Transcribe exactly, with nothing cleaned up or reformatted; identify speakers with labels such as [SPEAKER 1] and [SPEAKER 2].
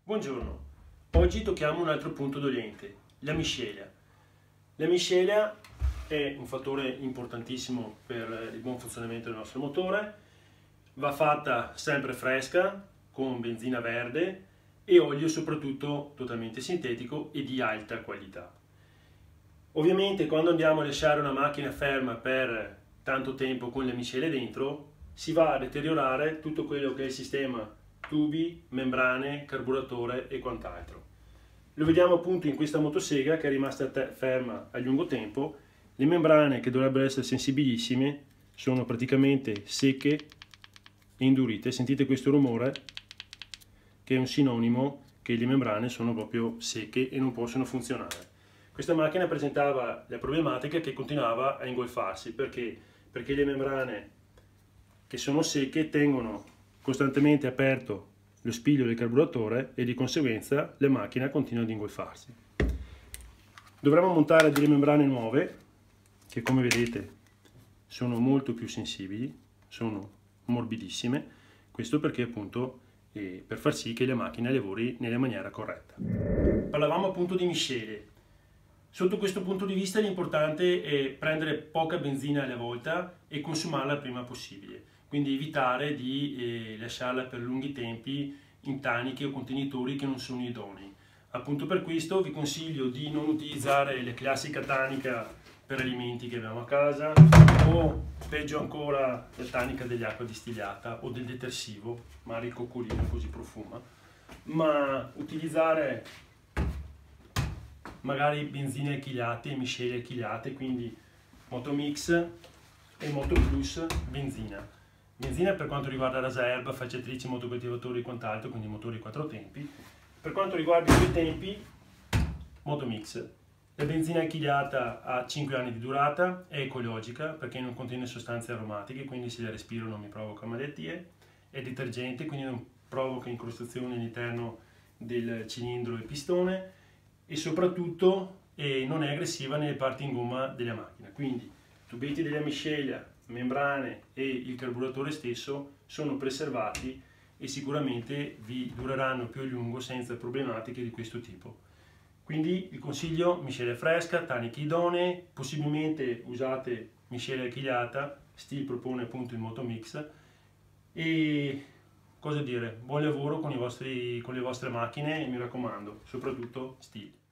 [SPEAKER 1] Buongiorno, oggi tocchiamo un altro punto dolente, la miscela. La miscela è un fattore importantissimo per il buon funzionamento del nostro motore, va fatta sempre fresca, con benzina verde e olio soprattutto totalmente sintetico e di alta qualità. Ovviamente quando andiamo a lasciare una macchina ferma per tanto tempo con le miscele dentro, si va a deteriorare tutto quello che è il sistema tubi, membrane, carburatore e quant'altro. Lo vediamo appunto in questa motosega che è rimasta ferma a lungo tempo. Le membrane, che dovrebbero essere sensibilissime, sono praticamente secche e indurite. Sentite questo rumore, che è un sinonimo che le membrane sono proprio secche e non possono funzionare. Questa macchina presentava la problematica che continuava a ingolfarsi. Perché? Perché le membrane che sono secche tengono costantemente aperto lo spiglio del carburatore e di conseguenza la macchina continua ad ingolfarsi. Dovremo montare delle membrane nuove che, come vedete, sono molto più sensibili, sono morbidissime, questo perché appunto eh, per far sì che la macchina lavori nella maniera corretta. Parlavamo appunto di miscele. Sotto questo punto di vista l'importante è prendere poca benzina alla volta e consumarla il prima possibile. Quindi evitare di eh, lasciarla per lunghi tempi in taniche o contenitori che non sono idonei. Appunto per questo vi consiglio di non utilizzare la classica tanica per alimenti che abbiamo a casa o peggio ancora la tanica dell'acqua distillata o del detersivo, magari il coccolino così profuma, ma utilizzare magari benzine alchigliate e miscele alchigliate, quindi Motomix e Motoplus benzina. Benzina per quanto riguarda rasaerba, falciatrici, motocoltivatori e quant'altro, quindi motori quattro tempi. Per quanto riguarda i due tempi, Motomix. La benzina alchigliata ha cinque anni di durata, è ecologica perché non contiene sostanze aromatiche, quindi se la respiro non mi provoca malattie, è detergente, quindi non provoca incrostazioni all'interno del cilindro e pistone e soprattutto eh, non è aggressiva nelle parti in gomma della macchina. Quindi tubetti della miscela, membrane e il carburatore stesso sono preservati e sicuramente vi dureranno più a lungo senza problematiche di questo tipo. Quindi il consiglio: miscela fresca, taniche idonee, possibilmente usate miscela alchigliata, Stihl propone appunto il Motomix, e cosa dire, buon lavoro con, i vostri, con le vostre macchine e mi raccomando, soprattutto Stihl.